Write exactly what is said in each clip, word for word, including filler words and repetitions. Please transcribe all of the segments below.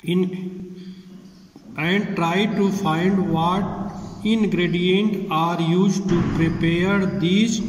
In and try to find what ingredient are use to prepare these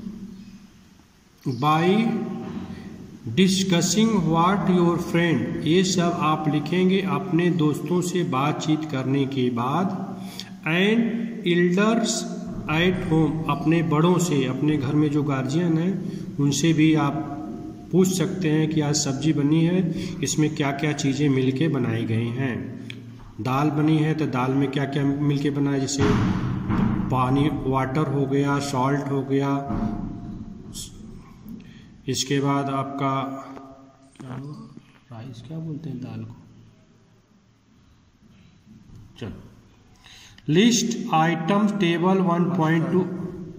by discussing what your friend. ये सब आप लिखेंगे अपने दोस्तों से बातचीत करने के बाद। एंड एल्डर्स एट होम, अपने बड़ों से, अपने घर में जो गार्जियन हैं उनसे भी आप पूछ सकते हैं कि आज सब्जी बनी है, इसमें क्या क्या चीज़ें मिलके बनाई गई हैं। दाल बनी है तो दाल में क्या क्या मिलके बना है, जैसे पानी, वाटर हो गया, सॉल्ट हो गया, इसके बाद आपका क्या राइस, क्या बोलते हैं दाल को, चलो। List item table one point two,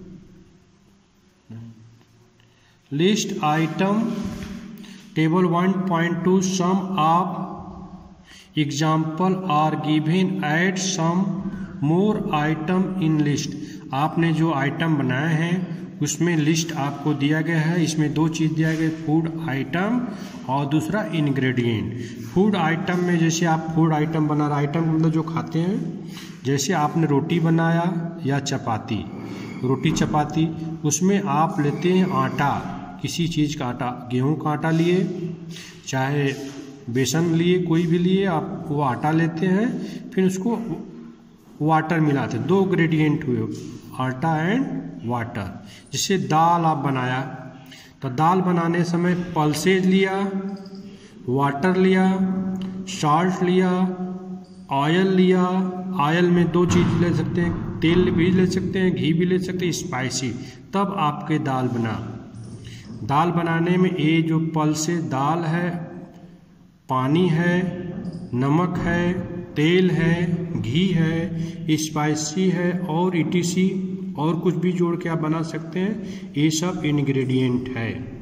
list item table one point two, some of example are given at some more item in list. आपने जो आइटम बनाए हैं उसमें लिस्ट आपको दिया गया है। इसमें दो चीज़ दिया गया, फूड आइटम और दूसरा इंग्रेडिएंट। फूड आइटम में जैसे आप फूड आइटम बना रहे, आइटम मतलब जो खाते हैं, जैसे आपने रोटी बनाया या चपाती, रोटी चपाती, उसमें आप लेते हैं आटा, किसी चीज़ का आटा, गेहूं का आटा लिए, चाहे बेसन लिए, कोई भी लिए, आप वो आटा लेते हैं, फिर उसको वाटर मिलाते हैं। दो ग्रेडिएंट हुए, आटा एंड वाटर। जैसे दाल आप बनाया तो दाल बनाने समय पल्सेज लिया, वाटर लिया, सॉल्ट लिया, ऑयल लिया। ऑयल में दो चीज़ ले सकते हैं, तेल भी ले सकते हैं, घी भी ले सकते हैं, स्पाइसी, तब आपके दाल बना। दाल बनाने में ये जो पल्सेज दाल है, पानी है, नमक है, तेल है, घी है, स्पाइसी है और ई टी सी और कुछ भी जोड़ के आप बना सकते हैं। ये सब इंग्रेडिएंट है।